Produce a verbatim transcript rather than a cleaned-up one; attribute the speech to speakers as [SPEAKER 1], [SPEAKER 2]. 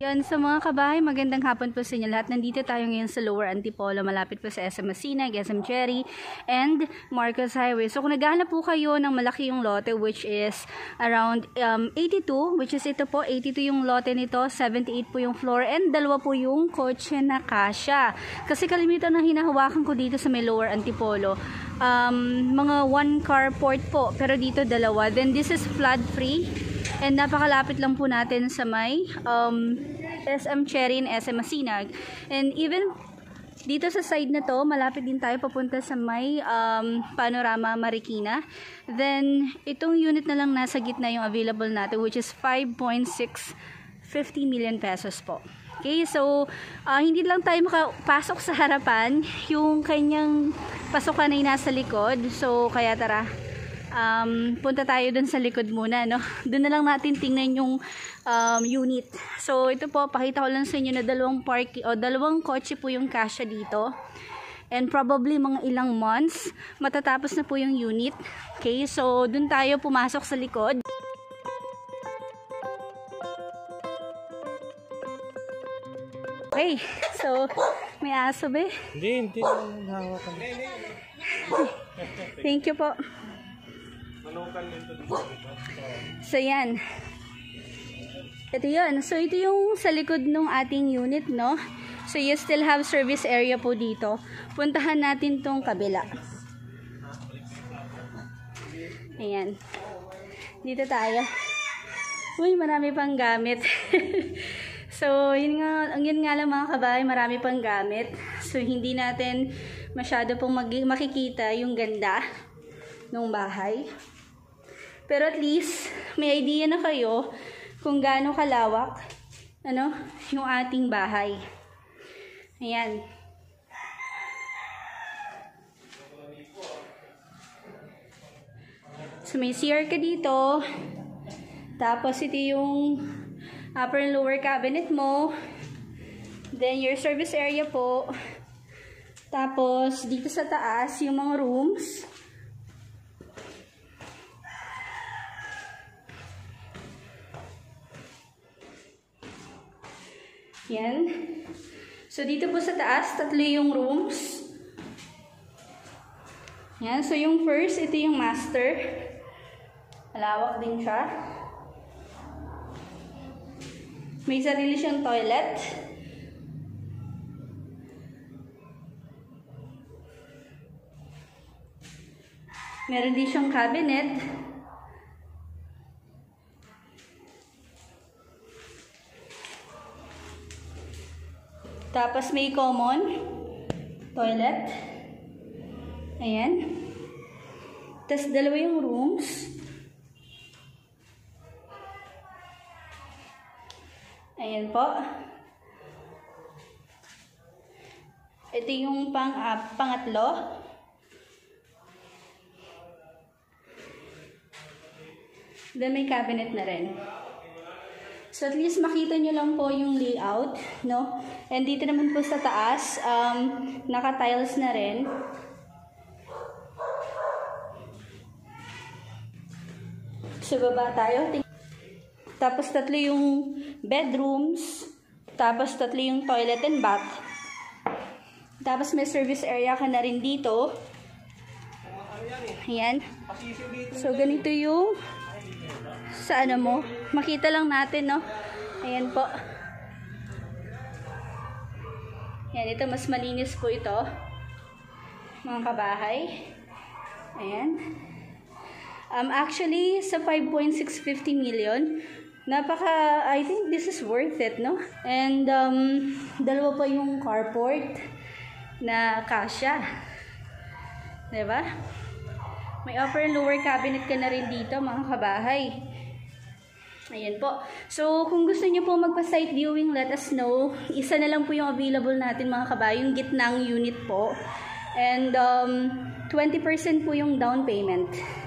[SPEAKER 1] Yan, sa mga kabahay, magandang hapon po sa inyo lahat. Nandito tayo ngayon sa Lower Antipolo, malapit po sa S M Masinag, S M Cherry, and Marcos Highway. So kung naghahanap po kayo ng malaki yung lote, which is around um, eighty-two, which is ito po, eighty-two yung lote nito, seventy-eight po yung floor, and dalawa po yung kotse na kasya. Kasi kalimitan na hinahawakan ko dito sa may Lower Antipolo, um, mga one carport po, pero dito dalawa. Then this is flood free. And napakalapit lang po natin sa may um, S M Cherry and S M Masinag. And even dito sa side na to, malapit din tayo papunta sa may um, Panorama Marikina. Then itong unit na lang nasa gitna yung available natin, which is five point six five zero million pesos po. Okay, so uh, hindi lang tayo makapasok sa harapan, yung kanyang pasukan ay nasa likod. So kaya tara, Um, punta tayo dun sa likod muna, no? Doon na lang natin tingnan yung um, unit. So, ito po, pakita ko lang sa inyo na dalawang park, o dalawang kotse po yung kasya dito. And probably mga ilang months, matatapos na po yung unit. Okay, so, dun tayo pumasok sa likod. Okay, so, may aso ba?
[SPEAKER 2] Hindi, hindi.
[SPEAKER 1] Thank you po. So yan, ito yun. So ito yung sa likod ng ating unit, no? So you still have service area po dito. Puntahan natin tong kabila. Ayan, dito tayo. Uy, marami pang gamit. So yun nga, ang yun nga lang mga kabahay, marami pang gamit. So hindi natin masyado pong makikita yung ganda ng bahay. Pero at least, may idea na kayo kung gaano kalawak, ano, yung ating bahay. Ayan. So, may C R ka dito. Tapos, ito yung upper and lower cabinet mo. Then, your service area po. Tapos, dito sa taas, yung mga rooms. Yan. So, dito po sa taas, tatlo yung rooms. Yan. So, yung first, ito yung master. Malawak din siya. May sarili siyang toilet. Meron din siyang cabinet. Tapos may common toilet. Ayan. Tapos dalawa yung rooms. Ayan po. Ito yung pang, uh, pangatlo. Then may cabinet na rin. So at least makita nyo lang po yung layout, no? And dito naman po sa taas, um, naka-tiles na rin. So baba tayo. Tapos tatlo yung bedrooms. Tapos tatlo yung toilet and bath. Tapos may service area ka na rin dito. Ayan. So ganito yung sa ano mo, makita lang natin, no? Ayan po. Ayan, ito mas malinis po ito, mga kabahay. Ayan. Um, actually, sa five point six five zero million, napaka, I think this is worth it, no? And, um, dalawa pa yung carport na kasya. Diba? May upper and lower cabinet ka na rin dito, mga kabahay. Ayan po. So, kung gusto niyo po magpa-site viewing, let us know. Isa na lang po yung available natin, mga kabahay, yung gitnang unit po. And, um, twenty percent po yung down payment.